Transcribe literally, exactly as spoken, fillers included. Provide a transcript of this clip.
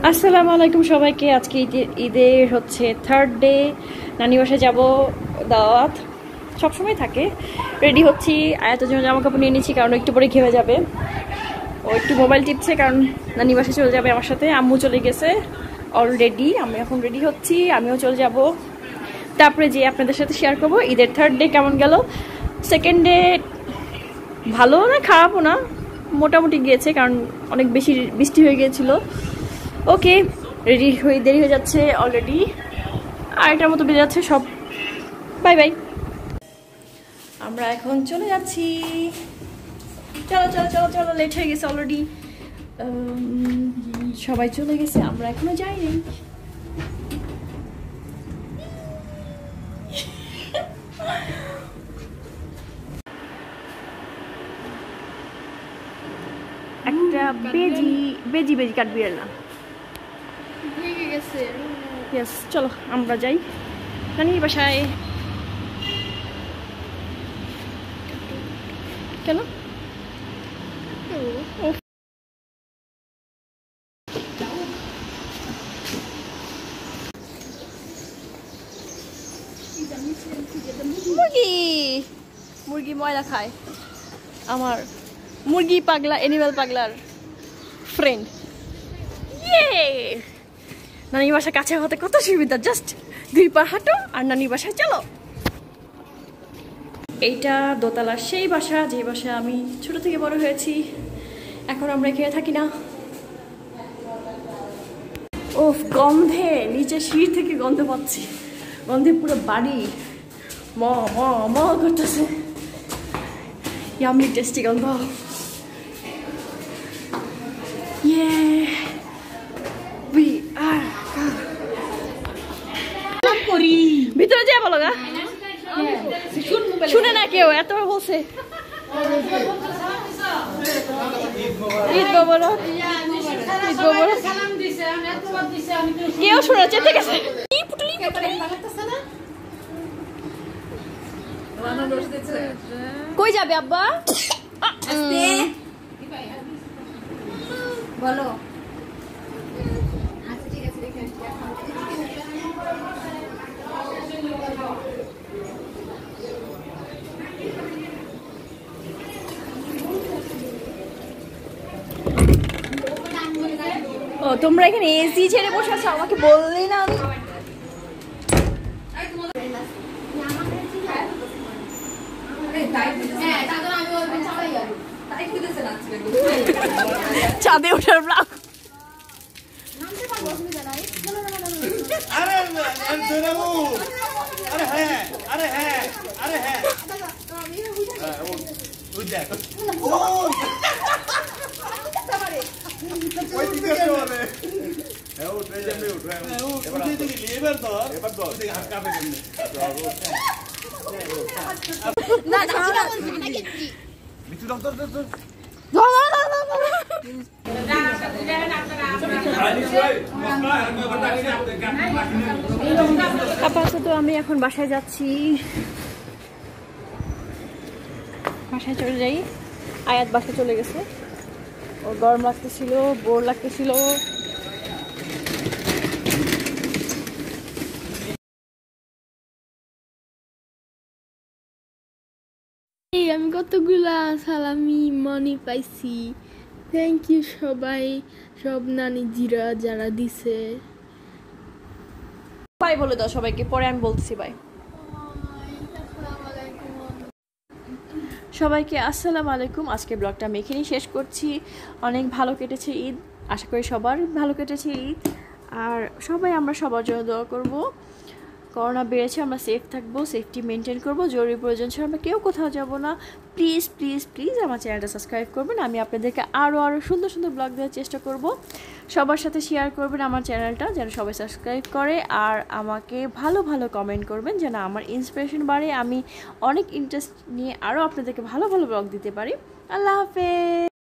আসসালামু আলাইকুম সবাইকে। আজকে ঈদের হচ্ছে থার্ড ডে, নানি বাসায় যাবো, দাওয়াত সবসময় থাকে। রেডি হচ্ছি, আয়াতের জন্য জামা কাপড় নিয়ে নিচ্ছি কারণ একটু পরে ঘেমে যাবে। ও একটু মোবাইল টিপছে কারণ নানি বাসায় চলে যাবে আমার সাথে। আম্মু চলে গেছে অলরেডি, আমি এখন রেডি হচ্ছি, আমিও চলে যাব। তারপরে যে আপনাদের সাথে শেয়ার করবো ঈদের থার্ড ডে কেমন গেল। সেকেন্ড ডে ভালো না খারাপও না, মোটামুটি গিয়েছে কারণ অনেক বেশি বৃষ্টি হয়ে গিয়েছিল। ওকে, রেডি হয়ে দেরি হয়ে যাচ্ছে অলরেডি, আরেকটার মতো বেজে যাচ্ছে সব। বাই বাই, আমরা এখন চলে যাচ্ছি। চলো চলো চলো চলো, লেট হয়ে গেছে অলরেডি, সবাই চলে গেছে, আমরা এখনো যাইনি। একটা বেজি বেজি বেজি কাটবি না, ইয়েস। চলো আমরা যাই নানির বাসায়। কেন মুরগি মুরগি ময়লা খায়, আমার মুরগি পাগলা, অ্যানিমেল পাগলার ফ্রেন্ড। ইয়ে, নানির বাসা কাছে হতে কত সুবিধা, জাস্ট দুই পা হাঁটো আর নানির বাসায় চলো। এইটা দোতলার সেই বাসা যে বাসা আমি ছোট থেকে বড় হয়েছি, এখন আমরা এখানে থাকি না। ওফ, গন্ধে নিচে সিঁড়ি থেকে গন্ধ পাচ্ছি, গন্ধে পুরো বাড়ি ম ম ম করতেছে। ইয়াম্মি টেস্টি গন্ধ। ইয়ে, ভিতরে যাই বলো গা, শুনে না কেউ, এত বলছে। ঈদ মোবারক, ঈদ মোবারক, কেউ শুনে চেতে গেছে। কই যাবে আব্বা? বলো ও, তোমরা এখানে এসি ছেড়ে বসে আছো, আমাকে বললি না। চাঁদে ওঠার ব্লগ। আপাতত আমি এখন বাসায় যাচ্ছি, বাসায় চলে যাই। আয়াত বাসায় চলে গেছে, ওর গরম লাগতেছিল, বোর লাগতেছিল। আমি কতগুলা সালামি মানি পাইছি, থ্যাংক ইউ সবাই, সব নানিজিরা যারা দিছে। বাই বলে দাও সবাইকে, পরে আমি বলতেছি বাই। সবাইকে আসসালামু আলাইকুম। আজকে ব্লগটা আমি এখানেই শেষ করছি। অনেক ভালো কেটেছে ঈদ, আশা করি সবার ভালো কেটেছে ঈদ। আর সবাই আমরা সবার জন্য দোয়া করব। করোনা বেড়েছে, আমরা সেফ থাকবো, সেফটি মেনটেন করবো, জরুরি প্রয়োজন ছাড়া আমরা কেউ কোথাও যাব না। প্লিজ প্লিজ প্লিজ আমার চ্যানেলটা সাবস্ক্রাইব করবেন, আমি আপনাদেরকে আরও আরও সুন্দর সুন্দর ব্লগ দেওয়ার চেষ্টা করব। সবার সাথে শেয়ার করবেন আমার চ্যানেলটা, যেন সবাই সাবস্ক্রাইব করে। আর আমাকে ভালো ভালো কমেন্ট করবেন যেন আমার ইন্সপিরেশন বাড়ে, আমি অনেক ইন্টারেস্ট নিয়ে আরও আপনাদেরকে ভালো ভালো ব্লগ দিতে পারি। আল্লাহ হাফেজ।